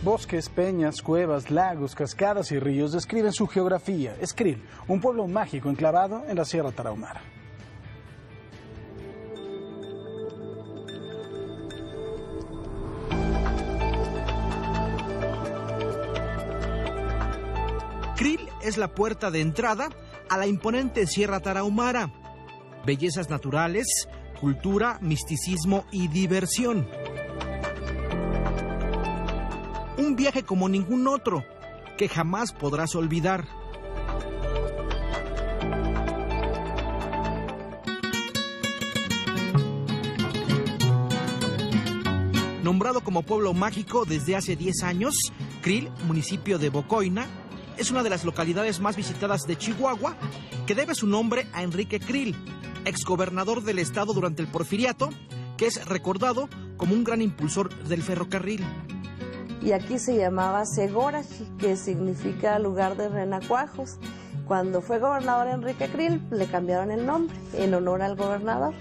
Bosques, peñas, cuevas, lagos, cascadas y ríos describen su geografía. Es Krill, un pueblo mágico enclavado en la Sierra Tarahumara. Krill es la puerta de entrada a la imponente Sierra Tarahumara. Bellezas naturales, cultura, misticismo y diversión. Un viaje como ningún otro, que jamás podrás olvidar. Nombrado como pueblo mágico desde hace 10 años, Krill, municipio de Bocoina, es una de las localidades más visitadas de Chihuahua, que debe su nombre a Enrique Krill, exgobernador del estado durante el Porfiriato, que es recordado como un gran impulsor del ferrocarril. Y aquí se llamaba Segorachi, que significa lugar de renacuajos. Cuando fue gobernador Enrique Krill, le cambiaron el nombre en honor al gobernador.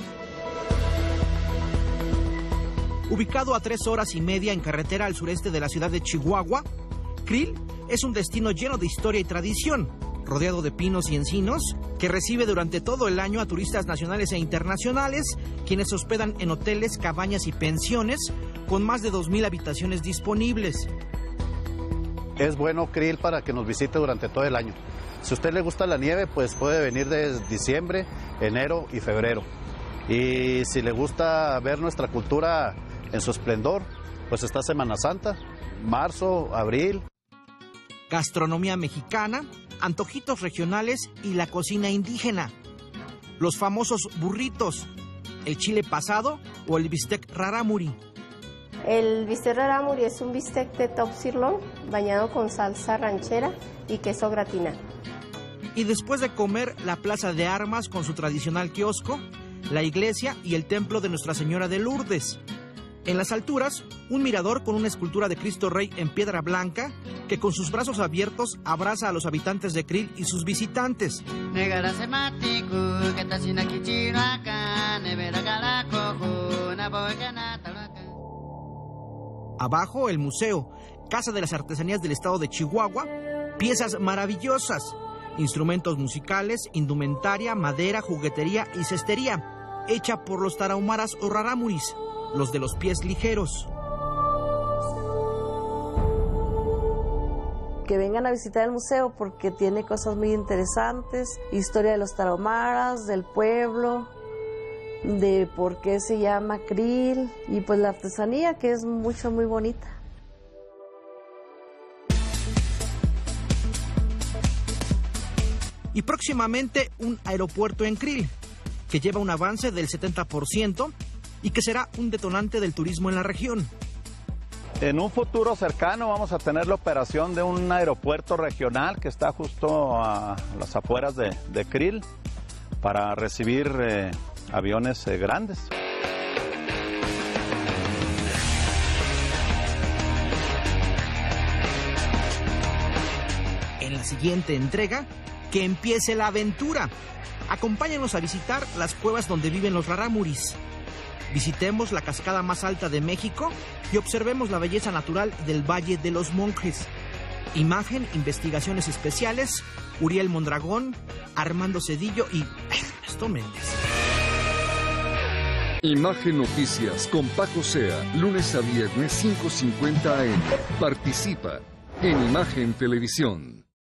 Ubicado a 3 horas y media en carretera al sureste de la ciudad de Chihuahua, Krill es un destino lleno de historia y tradición, rodeado de pinos y encinos, que recibe durante todo el año a turistas nacionales e internacionales, quienes se hospedan en hoteles, cabañas y pensiones, con más de 2,000 habitaciones disponibles. Es bueno Krill para que nos visite durante todo el año. Si a usted le gusta la nieve, pues puede venir desde diciembre, enero y febrero. Y si le gusta ver nuestra cultura en su esplendor, pues está Semana Santa, marzo, abril. Gastronomía mexicana, antojitos regionales y la cocina indígena. Los famosos burritos, el chile pasado o el bistec rarámuri. El bistec rarámuri es un bistec de top sirloin bañado con salsa ranchera y queso gratinado. Y después de comer, la Plaza de Armas con su tradicional kiosco, la iglesia y el templo de Nuestra Señora de Lourdes. En las alturas, un mirador con una escultura de Cristo Rey en piedra blanca que con sus brazos abiertos abraza a los habitantes de Krill y sus visitantes. Abajo, el museo, Casa de las Artesanías del Estado de Chihuahua, piezas maravillosas, instrumentos musicales, indumentaria, madera, juguetería y cestería, hecha por los tarahumaras o rarámuris, los de los pies ligeros. Que vengan a visitar el museo porque tiene cosas muy interesantes, historia de los tarahumaras, del pueblo, de por qué se llama Krill y pues la artesanía que es muy bonita. Y próximamente un aeropuerto en Krill, que lleva un avance del 70% y que será un detonante del turismo en la región. En un futuro cercano vamos a tener la operación de un aeropuerto regional que está justo a las afueras de Krill para recibir aviones grandes. En la siguiente entrega, que empiece la aventura. Acompáñanos a visitar las cuevas donde viven los rarámuris. Visitemos la cascada más alta de México y observemos la belleza natural del Valle de los Monjes. Imagen, investigaciones especiales, Uriel Mondragón, Armando Cedillo y Ernesto Méndez. Imagen Noticias con Paco Sea, lunes a viernes 5:50 AM. Participa en Imagen Televisión.